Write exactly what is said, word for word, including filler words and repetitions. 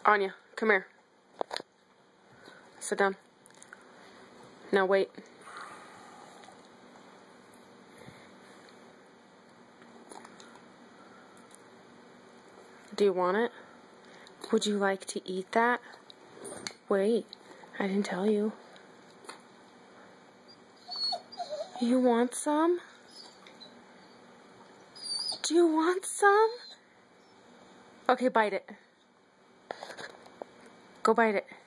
Anya, come here. Sit down. Now wait. Do you want it? Would you like to eat that? Wait, I didn't tell you. You want some? Do you want some? Okay, bite it. Go bite it.